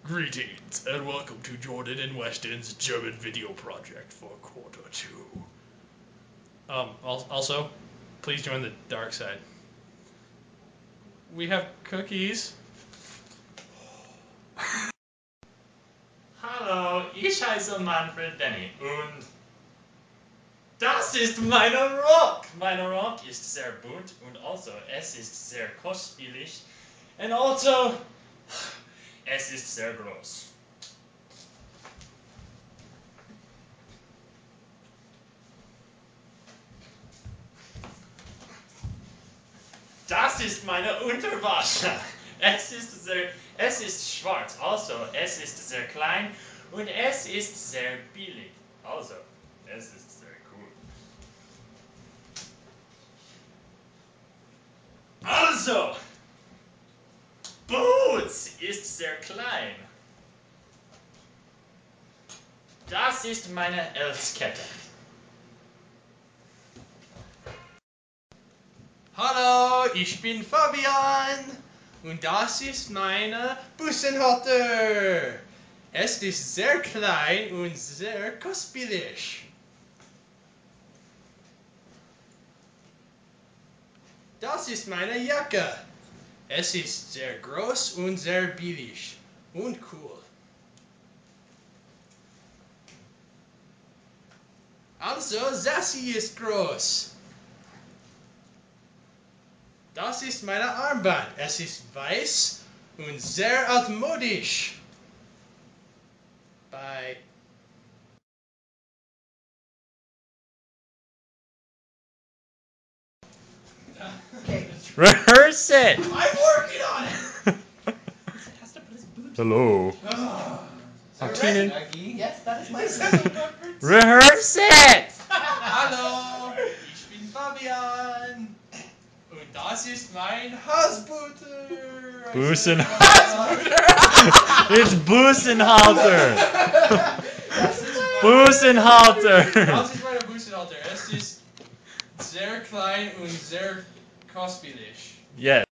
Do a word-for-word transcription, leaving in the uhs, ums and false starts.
Greetings and welcome to Jordan and Weston's German video project for quarter two. Um, also, please join the dark side. We have cookies. Hallo, ich heiße Manfred Denny und das ist meine Rock. Meine Rock ist sehr bunt und also es ist sehr kostspielig und also es ist sehr groß. Das ist meine Unterwäsche. Es ist sehr, es ist schwarz, also es ist sehr klein und es ist sehr billig, also es ist sehr cool. Also, Boots ist sehr klein. Das ist meine Elskette. Hallo, ich bin Fabian und das ist meine Bussenhalter. Es ist sehr klein und sehr kostspielig. Das ist meine Jacke. Es ist sehr groß und sehr billig und cool. Also, Sassy ist groß. Das ist meine Armband. Es ist weiß und sehr altmodisch. Bye. Okay. Rehearse it! I'm working on it! Has to put his boot. Hello. I'm Martinen. Yes, that is my son. Rehearse it! Hallo, ich bin Fabian. Und das ist mein Hausbutter. Busen. It's Busenhalter. Busenhalter. Das ist meine Bussenhalter. Es ist sehr klein und sehr kostspielig. Yes.